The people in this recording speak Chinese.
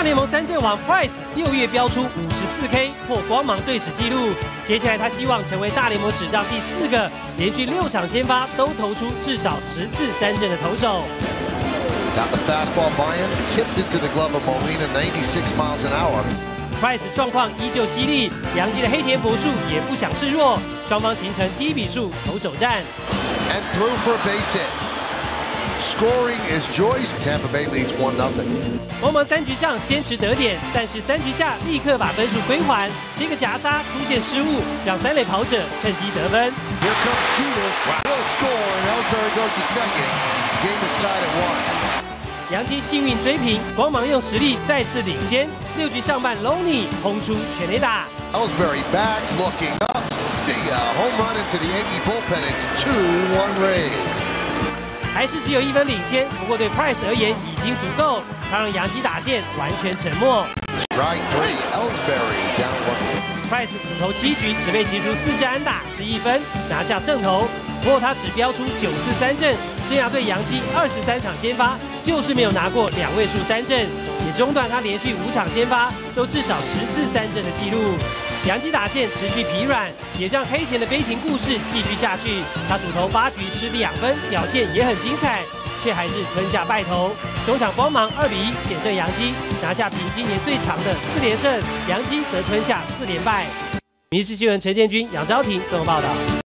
联盟三阵王 Price 6月飙出54K， 破光芒队史纪录。接下来他希望成为大联盟史上第4个连续6场先发都投出至少10次三振的投手。 Got the fastball by him, tipped into the glove of Molina, 96 miles an hour. Price 状况依旧犀利，洋基的黑田博树也不想示弱，双方形成低比数投手战。 And threw for a base hit. Scoring is Joyce. Tampa Bay leads 1-0. 光芒3局上先持得点，但是3局下立刻把分数归还。这个夹杀出现失误，让三垒跑者趁机得分。 Here comes Jeter. Will score, and Ellsbury goes to second. Game is tied at 1. 洋基幸运追平，光芒用实力再次领先。6局上半 ，Loney 轰出全垒打。 Ellsbury back, looking up. See ya. Home run into the Yankee bullpen. It's 2-1 Rays. 还是只有1分领先，不过对 Price 而言已经足够，他让洋基打线完全沉默。 Strike 3. Ellsbury down looking. Price 主投7局，只被击出4支安打，11分，拿下胜投。不过他只飙出9次三振，生涯对洋基23场先发，就是没有拿过2位数三振，也中断他连续5场先发都至少10次三振的纪录。洋基打线持续疲软，也让黑田的悲情故事继续下去。他主投8局失2分，表现也很精彩，却还是吞下败投。中场光芒2-1险胜洋基，拿下平今年最长的4连胜，洋基则吞下4连败。民事新闻陈建军、杨昭廷综合报道。